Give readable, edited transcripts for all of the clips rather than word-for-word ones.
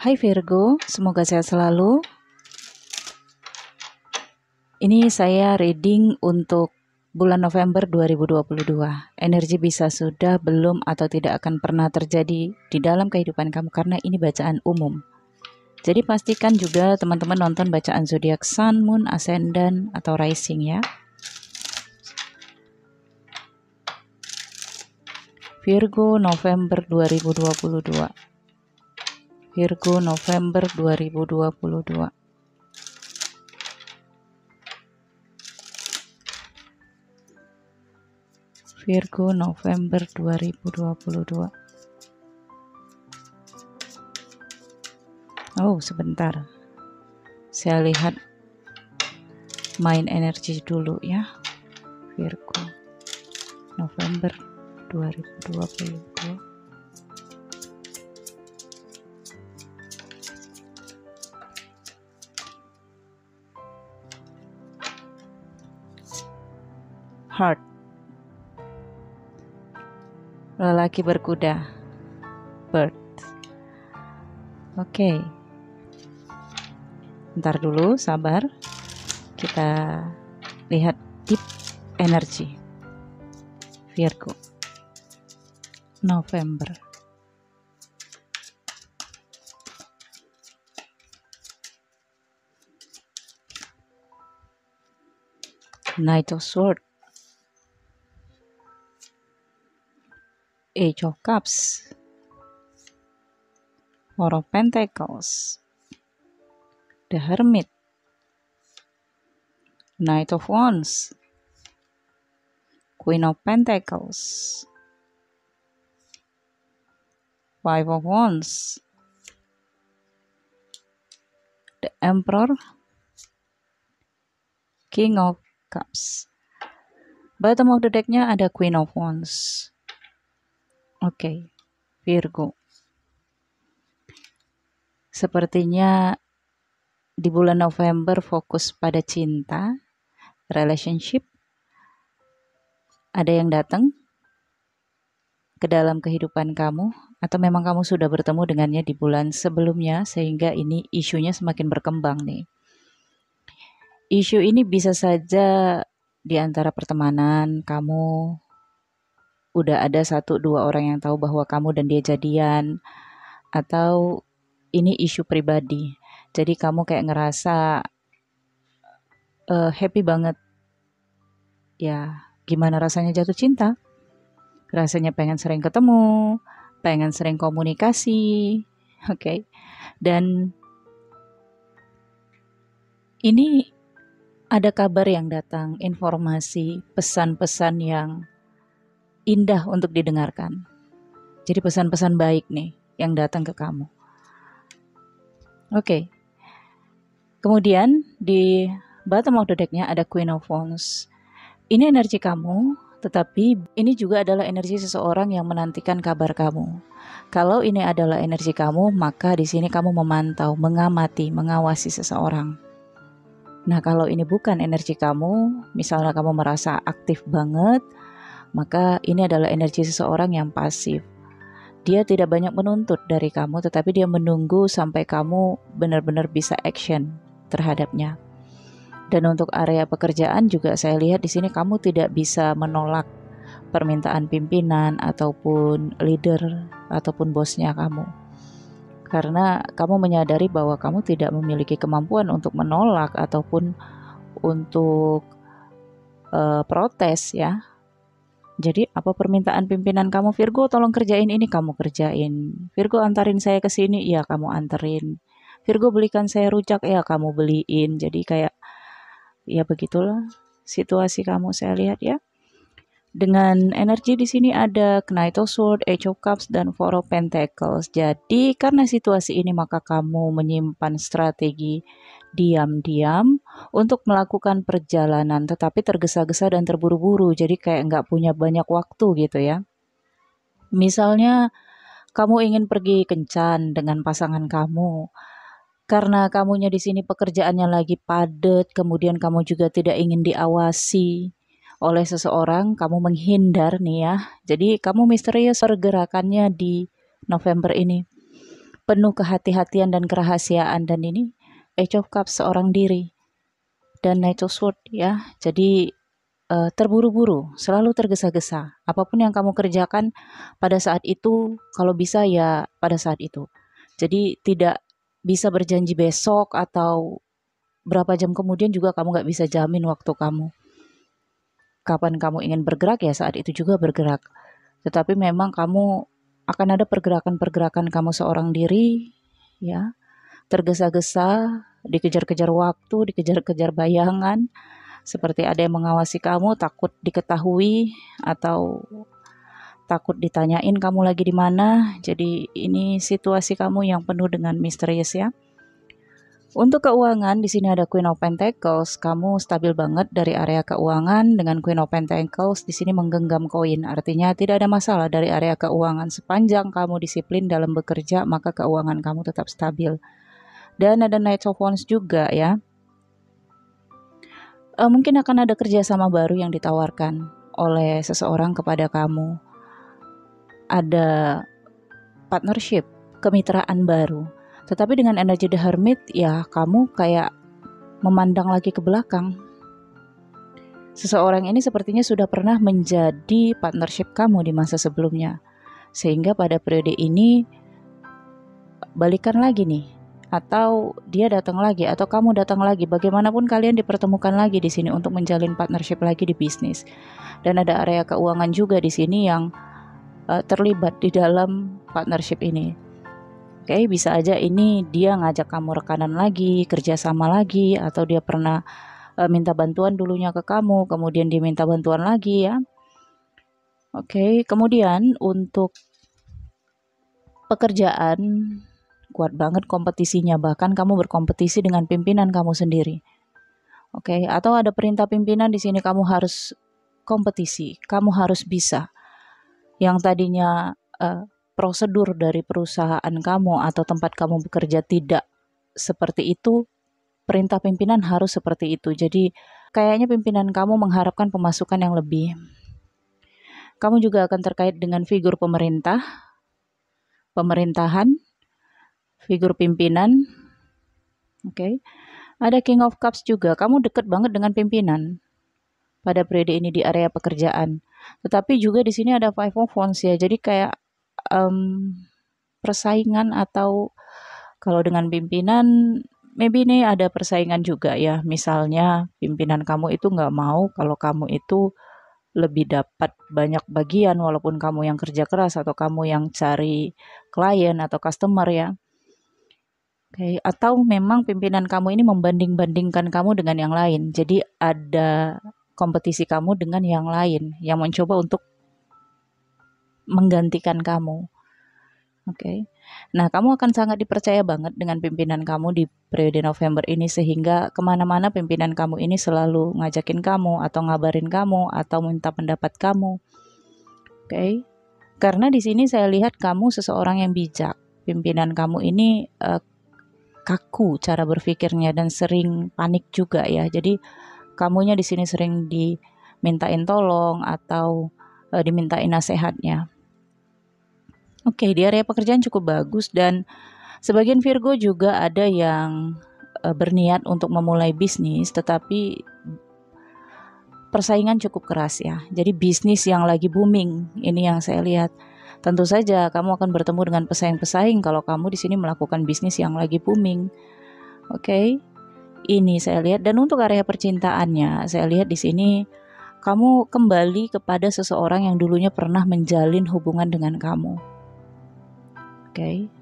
Hai Virgo, semoga sehat selalu. Ini saya reading untuk bulan November 2022. Energi bisa sudah, belum, atau tidak akan pernah terjadi di dalam kehidupan kamu karena ini bacaan umum. Jadi pastikan juga teman-teman nonton bacaan zodiak Sun, Moon, Ascendant, atau Rising ya. Virgo November 2022. Virgo November 2022. Virgo November 2022. Oh, sebentar. Saya lihat main energi dulu ya. Virgo November 2022. Heart. Lelaki berkuda. Bird. Oke. Bentar dulu, sabar. Kita lihat deep energy. Virgo November. Knight of Swords. Age of Cups. Four of Pentacles. The Hermit. Knight of Wands. Queen of Pentacles. Five of Wands. The Emperor. King of Cups. Bottom of the decknya ada Queen of Wands. Oke, Virgo. Sepertinya di bulan November fokus pada cinta, relationship. Ada yang datang ke dalam kehidupan kamu, atau memang kamu sudah bertemu dengannya di bulan sebelumnya, sehingga ini isunya semakin berkembang nih. Isu ini bisa saja di antara pertemanan, kamu udah ada 1-2 orang yang tahu bahwa kamu dan dia jadian, atau ini isu pribadi. Jadi kamu kayak ngerasa happy banget. Ya, gimana rasanya jatuh cinta? Rasanya pengen sering ketemu, pengen sering komunikasi. Oke. Dan ini ada kabar yang datang, informasi, pesan-pesan yang indah untuk didengarkan. Jadi pesan-pesan baik nih yang datang ke kamu. Oke. Kemudian di bottom of the decknya ada Queen of Wands. Ini energi kamu, tetapi ini juga adalah energi seseorang yang menantikan kabar kamu. Kalau ini adalah energi kamu, maka di sini kamu memantau, mengamati, mengawasi seseorang. Nah, kalau ini bukan energi kamu, misalnya kamu merasa aktif banget, maka ini adalah energi seseorang yang pasif. Dia tidak banyak menuntut dari kamu, tetapi dia menunggu sampai kamu benar-benar bisa action terhadapnya. Dan untuk area pekerjaan juga saya lihat di sini kamu tidak bisa menolak permintaan pimpinan ataupun leader ataupun bosnya kamu. Karena kamu menyadari bahwa kamu tidak memiliki kemampuan untuk menolak ataupun untuk protes ya. Jadi apa permintaan pimpinan kamu, Virgo tolong kerjain ini, kamu kerjain. Virgo antarin saya ke sini, ya kamu anterin. Virgo belikan saya rujak, ya kamu beliin. Jadi kayak ya begitulah situasi kamu, saya lihat ya. Dengan energi di sini ada Knight of Swords, Age of Cups, dan Four of Pentacles. Jadi karena situasi ini maka kamu menyimpan strategi diam-diam untuk melakukan perjalanan, tetapi tergesa-gesa dan terburu-buru. Jadi kayak nggak punya banyak waktu gitu ya. Misalnya kamu ingin pergi kencan dengan pasangan kamu. Karena kamunya di sini pekerjaannya lagi padat, kemudian kamu juga tidak ingin diawasi oleh seseorang, kamu menghindar nih ya. Jadi kamu misterius pergerakannya di November ini. penuh kehati-hatian dan kerahasiaan, dan ini Eight of Cups seorang diri dan Knight of Swords ya. Jadi terburu-buru, selalu tergesa-gesa. Apapun yang kamu kerjakan pada saat itu, kalau bisa ya pada saat itu. Jadi tidak bisa berjanji besok atau berapa jam kemudian juga kamu nggak bisa jamin waktu kamu. Kapan kamu ingin bergerak ya saat itu juga bergerak. Tetapi memang kamu akan ada pergerakan-pergerakan kamu seorang diri ya, tergesa-gesa, dikejar-kejar waktu, dikejar-kejar bayangan, seperti ada yang mengawasi kamu, takut diketahui atau takut ditanyain kamu lagi di mana. Jadi ini situasi kamu yang penuh dengan misterius ya. Untuk keuangan di sini ada Queen of Pentacles. Kamu stabil banget dari area keuangan dengan Queen of Pentacles di sini menggenggam koin. Artinya tidak ada masalah dari area keuangan sepanjang kamu disiplin dalam bekerja, maka keuangan kamu tetap stabil. Dan ada Knight of Wands juga ya. Mungkin akan ada kerjasama baru yang ditawarkan oleh seseorang kepada kamu. Ada partnership, kemitraan baru. Tetapi dengan energi The Hermit ya kamu kayak memandang lagi ke belakang. Seseorang ini sepertinya sudah pernah menjadi partnership kamu di masa sebelumnya. Sehingga pada periode ini balikan lagi nih. Atau dia datang lagi, atau kamu datang lagi. Bagaimanapun kalian dipertemukan lagi di sini untuk menjalin partnership lagi di bisnis. Dan ada area keuangan juga di sini yang terlibat di dalam partnership ini. Oke, bisa aja ini dia ngajak kamu rekanan lagi, kerjasama lagi, atau dia pernah minta bantuan dulunya ke kamu, kemudian dia minta bantuan lagi ya. Oke, kemudian untuk pekerjaan kuat banget kompetisinya, bahkan kamu berkompetisi dengan pimpinan kamu sendiri. Oke, atau ada perintah pimpinan di sini kamu harus kompetisi, kamu harus bisa. Yang tadinya prosedur dari perusahaan kamu atau tempat kamu bekerja tidak seperti itu, perintah pimpinan harus seperti itu. Jadi kayaknya pimpinan kamu mengharapkan pemasukan yang lebih. Kamu juga akan terkait dengan figur pemerintah, pemerintahan, figur pimpinan. Oke. Ada King of Cups juga. Kamu dekat banget dengan pimpinan pada periode ini di area pekerjaan. Tetapi juga di sini ada Five of Wands ya. Jadi kayak persaingan, atau kalau dengan pimpinan maybe ini ada persaingan juga ya. Misalnya pimpinan kamu itu nggak mau kalau kamu itu lebih dapat banyak bagian walaupun kamu yang kerja keras atau kamu yang cari klien atau customer ya. Oke, atau memang pimpinan kamu ini membanding-bandingkan kamu dengan yang lain. Jadi ada kompetisi kamu dengan yang lain yang mencoba untuk menggantikan kamu. Oke. Nah, kamu akan sangat dipercaya banget dengan pimpinan kamu di periode November ini, sehingga kemana-mana pimpinan kamu ini selalu ngajakin kamu atau ngabarin kamu atau minta pendapat kamu. Oke. Karena di sini saya lihat kamu seseorang yang bijak. Pimpinan kamu ini kaku cara berpikirnya dan sering panik juga ya. Jadi kamunya di sini sering dimintain tolong atau dimintain nasihatnya. Oke, di area pekerjaan cukup bagus, dan sebagian Virgo juga ada yang berniat untuk memulai bisnis, tetapi persaingan cukup keras ya. Jadi bisnis yang lagi booming, ini yang saya lihat. Tentu saja kamu akan bertemu dengan pesaing-pesaing kalau kamu di sini melakukan bisnis yang lagi booming. Oke, ini saya lihat. Dan untuk area percintaannya, saya lihat di sini kamu kembali kepada seseorang yang dulunya pernah menjalin hubungan dengan kamu. Oke.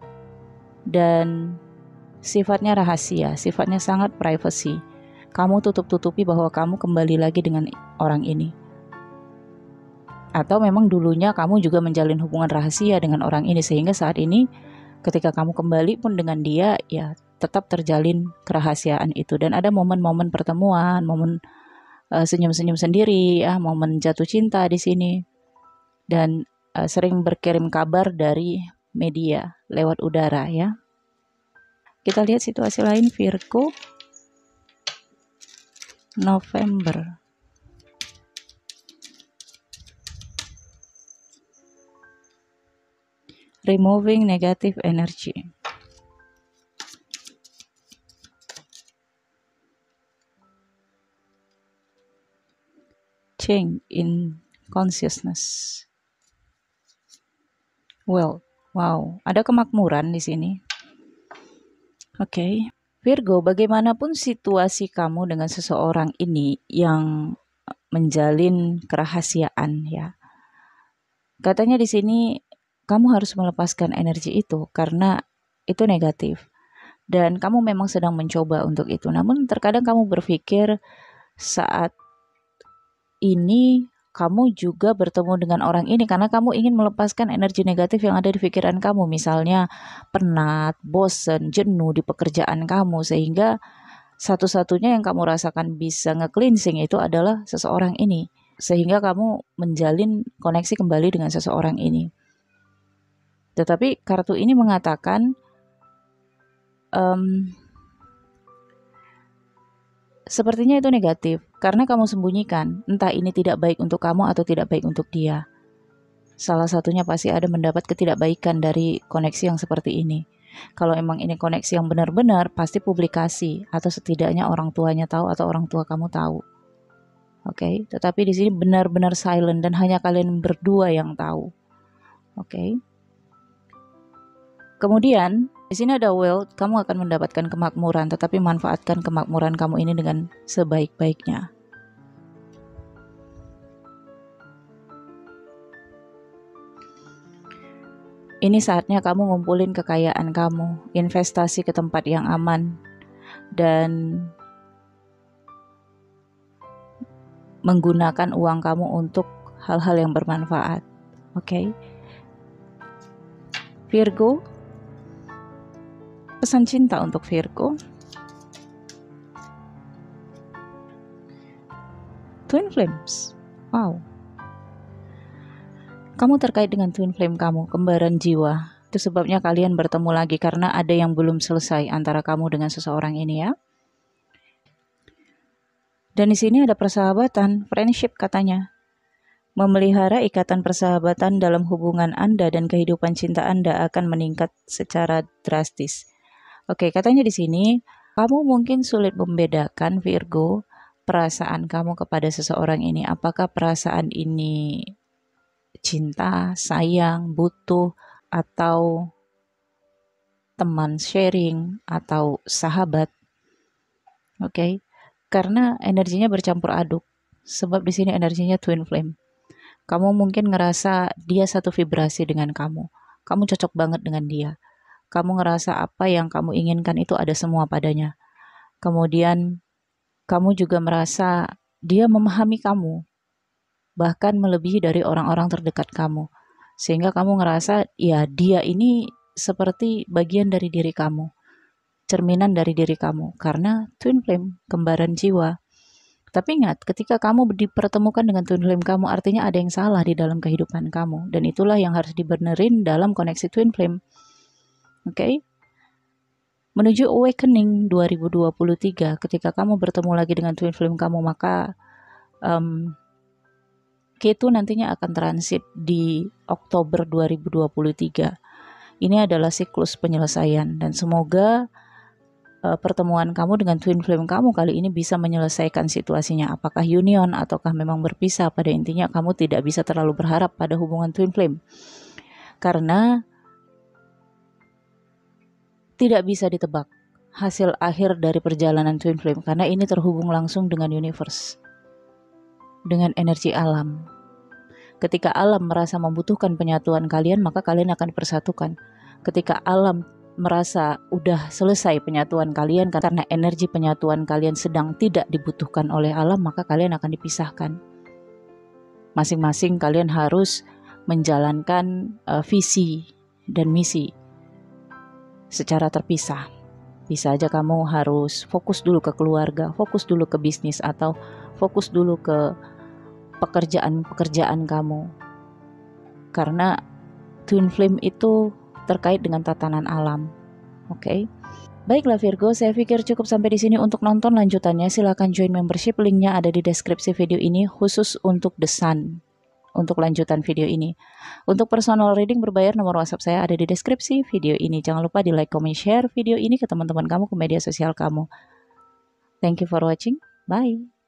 Dan sifatnya rahasia, sifatnya sangat privacy. Kamu tutup-tutupi bahwa kamu kembali lagi dengan orang ini. Atau memang dulunya kamu juga menjalin hubungan rahasia dengan orang ini, sehingga saat ini ketika kamu kembali pun dengan dia, ya tetap terjalin kerahasiaan itu. Dan ada momen-momen pertemuan, momen senyum-senyum sendiri, ya, momen jatuh cinta di sini. Dan sering berkirim kabar dari media lewat udara ya. Kita lihat situasi lain Virgo November. removing negative energy. Change in consciousness. Well, wow, ada kemakmuran di sini. Oke. Virgo, bagaimanapun situasi kamu dengan seseorang ini yang menjalin kerahasiaan ya. Katanya di sini kamu harus melepaskan energi itu karena itu negatif. Dan kamu memang sedang mencoba untuk itu. Namun terkadang kamu berpikir saat ini kamu juga bertemu dengan orang ini karena kamu ingin melepaskan energi negatif yang ada di pikiran kamu. Misalnya penat, bosen, jenuh di pekerjaan kamu. Sehingga satu-satunya yang kamu rasakan bisa nge-cleansing itu adalah seseorang ini. Sehingga kamu menjalin koneksi kembali dengan seseorang ini. Tetapi kartu ini mengatakan sepertinya itu negatif karena kamu sembunyikan, entah ini tidak baik untuk kamu atau tidak baik untuk dia. Salah satunya pasti ada mendapat ketidakbaikan dari koneksi yang seperti ini. Kalau emang ini koneksi yang benar-benar, pasti publikasi atau setidaknya orang tuanya tahu atau orang tua kamu tahu. Oke, tetapi di sini benar-benar silent dan hanya kalian berdua yang tahu. Oke. Kemudian di sini ada wealth, kamu akan mendapatkan kemakmuran, tetapi manfaatkan kemakmuran kamu ini dengan sebaik-baiknya. Ini saatnya kamu ngumpulin kekayaan kamu, investasi ke tempat yang aman, dan menggunakan uang kamu untuk hal-hal yang bermanfaat. Oke. Virgo, pesan cinta untuk Virgo. Twin Flames. Wow. Kamu terkait dengan twin flame kamu, kembaran jiwa. Itu sebabnya kalian bertemu lagi karena ada yang belum selesai antara kamu dengan seseorang ini ya. Dan di sini ada persahabatan, friendship katanya. Memelihara ikatan persahabatan dalam hubungan Anda dan kehidupan cinta Anda akan meningkat secara drastis. Oke, katanya di sini, kamu mungkin sulit membedakan Virgo, perasaan kamu kepada seseorang ini. Apakah perasaan ini cinta, sayang, butuh, atau teman sharing, atau sahabat. Oke, karena energinya bercampur aduk. Sebab di sini energinya twin flame. Kamu mungkin ngerasa dia satu vibrasi dengan kamu. Kamu cocok banget dengan dia. Kamu ngerasa apa yang kamu inginkan itu ada semua padanya. Kemudian kamu juga merasa dia memahami kamu, bahkan melebihi dari orang-orang terdekat kamu. Sehingga kamu ngerasa ya dia ini seperti bagian dari diri kamu, cerminan dari diri kamu, karena twin flame, kembaran jiwa. Tapi ingat, ketika kamu dipertemukan dengan twin flame kamu, artinya ada yang salah di dalam kehidupan kamu. Dan itulah yang harus dibenerin dalam koneksi twin flame. Oke? Menuju awakening 2023, ketika kamu bertemu lagi dengan twin flame kamu, maka Ketu nantinya akan transit di Oktober 2023. Ini adalah siklus penyelesaian dan semoga pertemuan kamu dengan twin flame kamu kali ini bisa menyelesaikan situasinya. Apakah union ataukah memang berpisah, pada intinya kamu tidak bisa terlalu berharap pada hubungan twin flame. Karena tidak bisa ditebak hasil akhir dari perjalanan twin flame karena ini terhubung langsung dengan universe, dengan energi alam. Ketika alam merasa membutuhkan penyatuan kalian, maka kalian akan dipersatukan. Ketika alam merasa udah selesai penyatuan kalian karena energi penyatuan kalian sedang tidak dibutuhkan oleh alam, maka kalian akan dipisahkan. Masing-masing kalian harus menjalankan visi dan misi secara terpisah. Bisa aja kamu harus fokus dulu ke keluarga, fokus dulu ke bisnis, atau fokus dulu ke pekerjaan kamu. Karena twin flame itu terkait dengan tatanan alam. Oke. Baiklah Virgo, saya pikir cukup sampai di sini. Untuk nonton lanjutannya silakan join membership, linknya ada di deskripsi video ini khusus untuk The Sun. untuk lanjutan video ini. Untuk personal reading berbayar, nomor WhatsApp saya ada di deskripsi video ini. Jangan lupa di like, comment, share video ini ke teman-teman kamu, ke media sosial kamu. Thank you for watching. Bye.